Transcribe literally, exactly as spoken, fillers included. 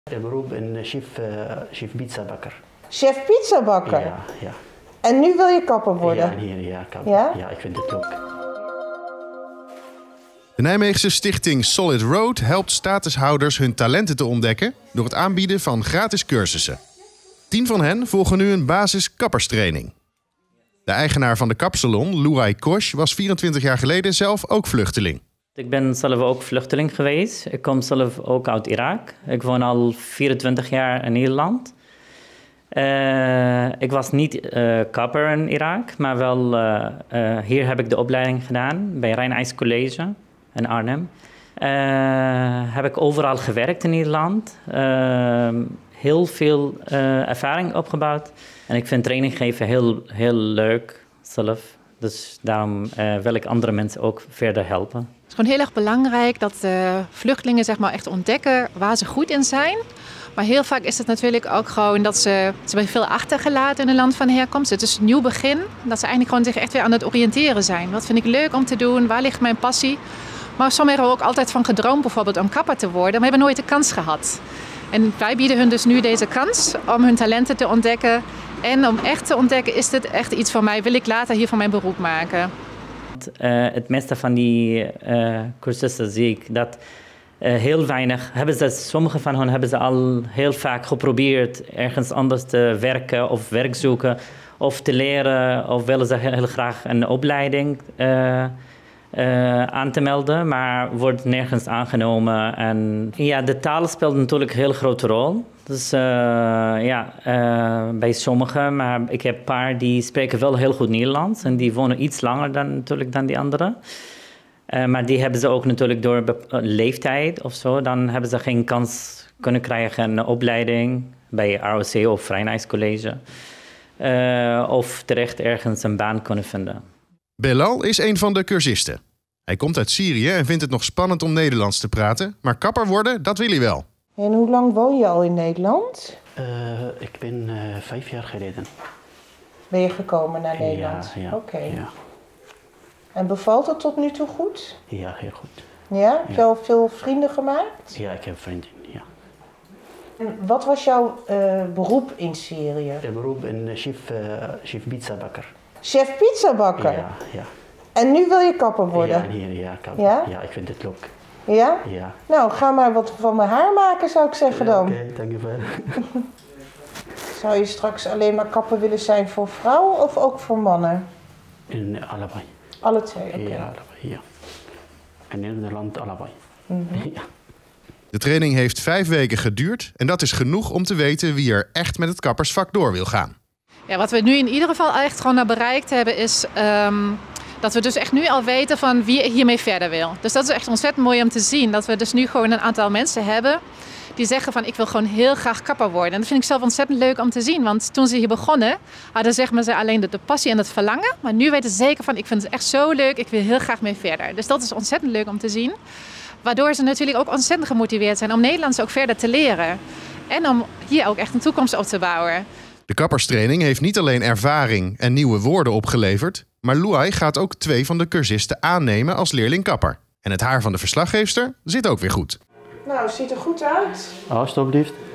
Ik beroep een chef, uh, chef pizzabakker. Chef pizzabakker? Ja, ja. En nu wil je kapper worden? Ja, hier, ja, kapper. Ja? Ja, ik vind het leuk. De Nijmeegse stichting Solid Road helpt statushouders hun talenten te ontdekken door het aanbieden van gratis cursussen. Tien van hen volgen nu een basis kapperstraining. De eigenaar van de kapsalon, Louay Kosh, was vierentwintig jaar geleden zelf ook vluchteling. Ik ben zelf ook vluchteling geweest. Ik kom zelf ook uit Irak. Ik woon al vierentwintig jaar in Nederland. Uh, ik was niet uh, kapper in Irak, maar wel uh, uh, hier heb ik de opleiding gedaan bij Rijnijs College in Arnhem. Uh, heb ik overal gewerkt in Nederland. Uh, heel veel uh, ervaring opgebouwd. En ik vind training geven heel, heel leuk zelf. Dus daarom uh, wil ik andere mensen ook verder helpen. Het is gewoon heel erg belangrijk dat uh, vluchtelingen zeg maar, echt ontdekken waar ze goed in zijn. Maar heel vaak is het natuurlijk ook gewoon dat ze, ze hebben veel achtergelaten in het land van herkomst. Het is een nieuw begin. Dat ze eigenlijk gewoon zich echt weer aan het oriënteren zijn. Wat vind ik leuk om te doen? Waar ligt mijn passie? Maar sommigen hebben ook altijd van gedroomd bijvoorbeeld om kapper te worden. Maar hebben nooit de kans gehad. En wij bieden hun dus nu deze kans om hun talenten te ontdekken. En om echt te ontdekken, is dit echt iets voor mij? Wil ik later hiervan mijn beroep maken? Uh, het meeste van die uh, cursussen zie ik dat uh, heel weinig hebben ze, sommige van hen hebben ze al heel vaak geprobeerd ergens anders te werken of werk zoeken of te leren of willen ze heel graag een opleiding uh, uh, aan te melden, maar wordt nergens aangenomen. En ja, de taal speelt natuurlijk een heel grote rol. Dus uh, ja, uh, bij sommigen, maar ik heb een paar die spreken wel heel goed Nederlands en die wonen iets langer dan, natuurlijk dan die anderen. Uh, maar die hebben ze ook natuurlijk door leeftijd of zo, dan hebben ze geen kans kunnen krijgen een opleiding bij R O C of Rijnijs College. Uh, of terecht ergens een baan kunnen vinden. Belal is een van de cursisten. Hij komt uit Syrië en vindt het nog spannend om Nederlands te praten, maar kapper worden, dat wil hij wel. En hoe lang woon je al in Nederland? Uh, ik ben uh, vijf jaar geleden. Ben je gekomen naar Nederland? Ja, ja. Oké. Okay. Ja. En bevalt het tot nu toe goed? Ja, heel goed. Ja? Heb je al veel vrienden gemaakt? Ja, ik heb vrienden, ja. En wat was jouw uh, beroep in Syrië? Ik beroep een chef, uh, chef pizzabakker. Chef pizzabakker? Ja, ja. En nu wil je kapper worden? Ja, hier, ja, kapper. Ja? Ja, ik vind het leuk. Ja? Ja. Nou, ga maar wat van mijn haar maken, zou ik zeggen dan. Oké, okay, dankjewel. Zou je straks alleen maar kapper willen zijn voor vrouwen of ook voor mannen? In allebei. Alle twee, oké. Okay. Ja, allebei, ja. In Nederland allebei. Mm-hmm. Ja. De training heeft vijf weken geduurd en dat is genoeg om te weten wie er echt met het kappersvak door wil gaan. Ja, wat we nu in ieder geval echt gewoon bereikt hebben is um, dat we dus echt nu al weten van wie hiermee verder wil. Dus dat is echt ontzettend mooi om te zien. Dat we dus nu gewoon een aantal mensen hebben die zeggen van ik wil gewoon heel graag kapper worden. En dat vind ik zelf ontzettend leuk om te zien. Want toen ze hier begonnen hadden zeg maar, ze alleen de, de passie en het verlangen. Maar nu weten ze zeker van ik vind het echt zo leuk. Ik wil heel graag mee verder. Dus dat is ontzettend leuk om te zien. Waardoor ze natuurlijk ook ontzettend gemotiveerd zijn om Nederlands ook verder te leren. En om hier ook echt een toekomst op te bouwen. De kapperstraining heeft niet alleen ervaring en nieuwe woorden opgeleverd, maar Louay gaat ook twee van de cursisten aannemen als leerling kapper. En het haar van de verslaggeefster zit ook weer goed. Nou, ziet er goed uit. Alsjeblieft.